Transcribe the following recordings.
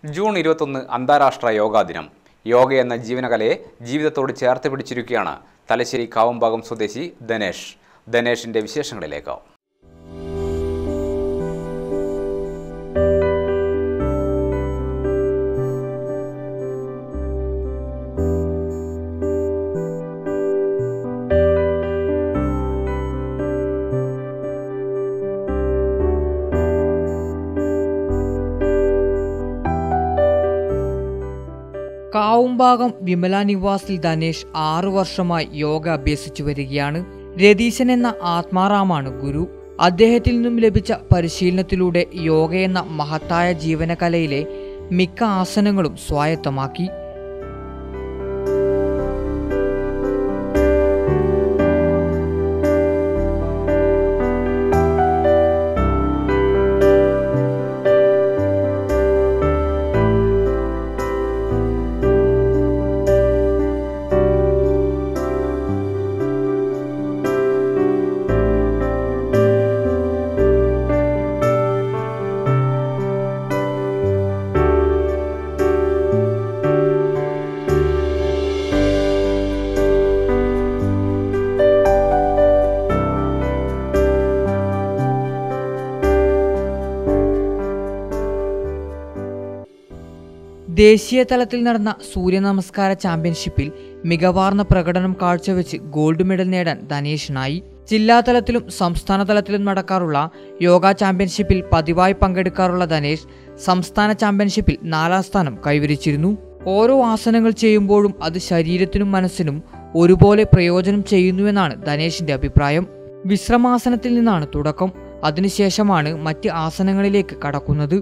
June 21 അന്താരാഷ്ട്ര യോഗാ ദിനം. യോഗ എന്ന ജീവനകലയെ ജീവിതത്തോട് ചേർത്ത് പിടിച്ചിരിക്കുകയാണ് തലശ്ശേരി കാവുംഭാഗം സ്വദേശി ധനേഷ്. ധനേഷിന്റെ വിശേഷങ്ങളിലേക്ക്. കാവുംഭാഗം വിമല നിവാസിൽ ധനേഷ് 6 വർഷമായി യോഗ അഭ്യസിച്ചു വരികയാണ്. രതീശൻ എന്ന ആത്മാറാമാണ് ഗുരു. അദ്ദേഹത്തിൽ നിന്നും ലഭിച്ച പരിശീലനത്തിലൂടെ യോഗ എന്ന മഹത്തായ ജീവനകലയിലെ മിക്ക ആസനങ്ങളും സ്വായത്തമാക്കി. ദേശീയ തലത്തിൽ നടന്ന സൂര്യനമസ്കാര ചാമ്പ്യൻഷിപ്പിൽ മികവാർന്ന പ്രകടനം കാഴ്ചവെച്ച് ഗോൾഡ് മെഡൽ നേടാൻ ധനേഷിനായി. ജില്ലാതലത്തിലും സംസ്ഥാന തലത്തിലും നടക്കാറുള്ള യോഗ ചാമ്പ്യൻഷിപ്പിൽ പതിവായി പങ്കെടുക്കാറുള്ള ധനേഷ് സംസ്ഥാന ചാമ്പ്യൻഷിപ്പിൽ 4ാം സ്ഥാനം കൈവരിച്ചിരുന്നു. ഓരോ ആസനങ്ങൾ ചെയ്യുമ്പോഴും അത് ശരീരത്തിനും മനസ്സിനും ഒരുപോലെ പ്രയോജനം ചെയ്യുന്നുവെന്നാണ് ധനേഷിന്റെ അഭിപ്രായം. വിശ്രമാസനത്തിൽ നിന്നാണ് തുടക്കം. അതിനുശേഷമാണ് മറ്റ് ആസനങ്ങളിലേക്ക് കടക്കുന്നത്.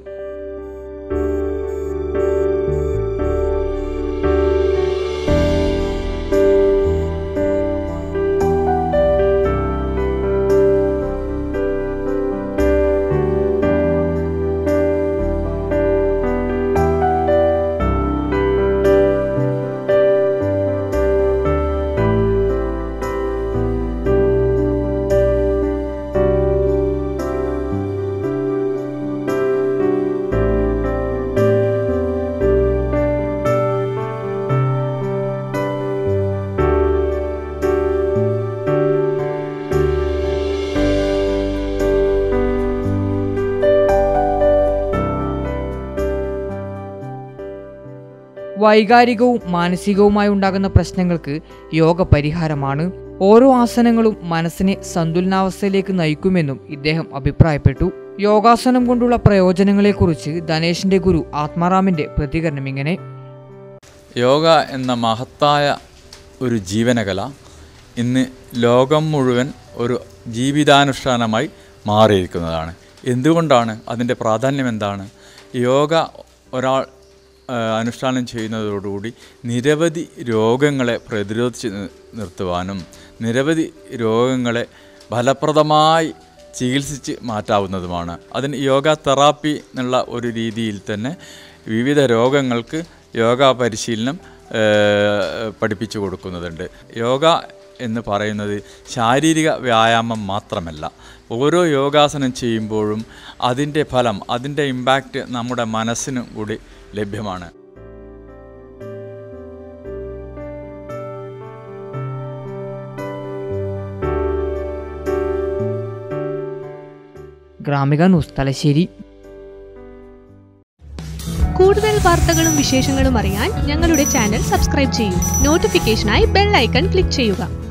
വൈകാരികവും മാനസികവുമായി ഉണ്ടാകുന്ന പ്രശ്നങ്ങൾക്ക് യോഗ പരിഹാരമാണ്. ഓരോ ആസനങ്ങളും മനസ്സിനെ സന്തുലനാവസ്ഥയിലേക്ക് നയിക്കുമെന്നും ഇദ്ദേഹം അഭിപ്രായപ്പെട്ടു. യോഗാസനം കൊണ്ടുള്ള പ്രയോജനങ്ങളെക്കുറിച്ച് ധനേഷിന്റെ ഗുരു ആത്മാറാമിന്റെ പ്രതികരണം ഇങ്ങനെ: യോഗ എന്ന മഹത്തായ ഒരു ജീവനകല ഇന്ന് ലോകം മുഴുവൻ ഒരു ജീവിതാനുഷ്ഠാനമായി മാറിയിരിക്കുന്നതാണ്. എന്തുകൊണ്ടാണ് അതിൻ്റെ പ്രാധാന്യം? എന്താണ്? യോഗ ഒരാൾ അനുഷ്ഠാനം ചെയ്യുന്നതോടുകൂടി നിരവധി രോഗങ്ങളെ പ്രതിരോധിച്ച് നിർത്തുവാനും നിരവധി രോഗങ്ങളെ ഫലപ്രദമായി ചികിത്സിച്ച് മാറ്റാവുന്നതുമാണ്. അതിന് യോഗ തെറാപ്പി എന്നുള്ള ഒരു രീതിയിൽ തന്നെ വിവിധ രോഗങ്ങൾക്ക് യോഗ പരിശീലനം പഠിപ്പിച്ചു കൊടുക്കുന്നുണ്ട്. യോഗ എന്ന് പറയുന്നത് ശാരീരിക വ്യായാമം മാത്രമല്ല. ഓരോ യോഗാസനം ചെയ്യുമ്പോഴും അതിൻ്റെ ഫലം, അതിൻ്റെ ഇമ്പാക്റ്റ് നമ്മുടെ മനസ്സിനും കൂടി ലഭ്യമാണ്. ഗ്രാമിക ന്യൂസ്, തലശ്ശേരി. കൂടുതൽ വാർത്തകളും വിശേഷങ്ങളും അറിയാൻ ഞങ്ങളുടെ ചാനൽ സബ്സ്ക്രൈബ് ചെയ്യൂ. നോട്ടിഫിക്കേഷനായി ബെൽ ഐക്കൺ ക്ലിക്ക് ചെയ്യുക.